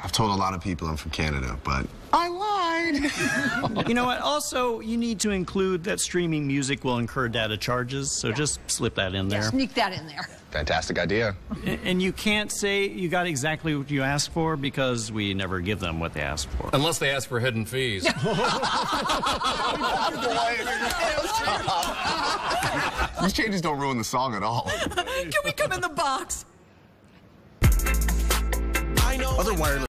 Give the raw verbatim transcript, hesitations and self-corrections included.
I've told a lot of people I'm from Canada, but I lied. You know what? Also, you need to include that streaming music will incur data charges, so yeah. just slip that in there. Yeah, sneak that in there. Fantastic idea. And you can't say you got exactly what you asked for because we never give them what they asked for. Unless they ask for hidden fees. These changes don't ruin the song at all. Can we come in the box? Other wireless